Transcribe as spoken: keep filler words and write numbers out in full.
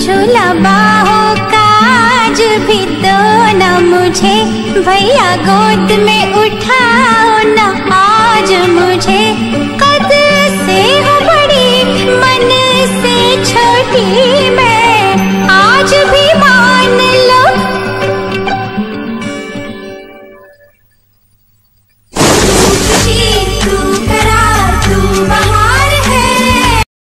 झूला बाहों का आज भी दो ना मुझे, भैया गोद में